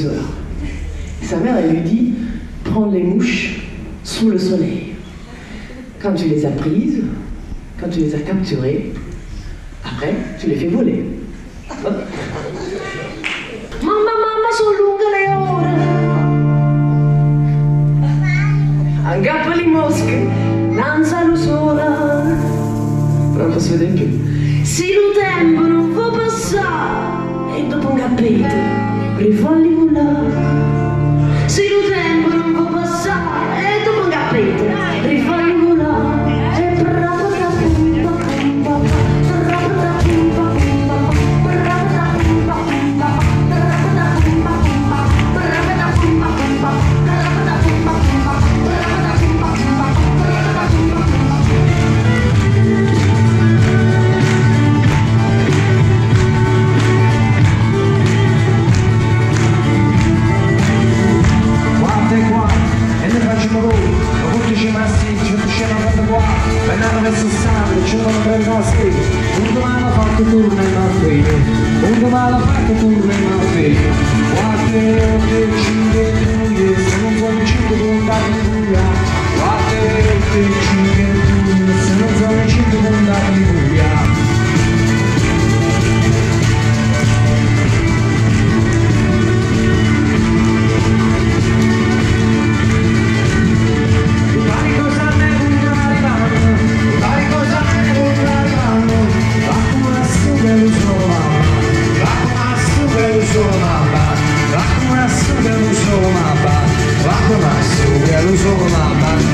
heures. Sa mère, elle lui dit, prends les mouches sous le soleil. Quand tu les as prises, quand tu les as capturées, après, tu les fais voler. Mamma, sono lunghe le ore. Aggrappa le mosche, lancialo sola. Non posso vedere più. Se il tempo non può passare, e dopo un capito, rifalli volare. Se il tempo non può passare, e dopo un capito, rifalli volare. Un domani ha fatto turno in Marfiglia, un domani ha fatto turno in Marfiglia. Guarda che cinque tuglie, se non sono cinque puntati di Puglia. Guarda che cinque tuglie, se non sono cinque puntati di Puglia. Lo so mamma,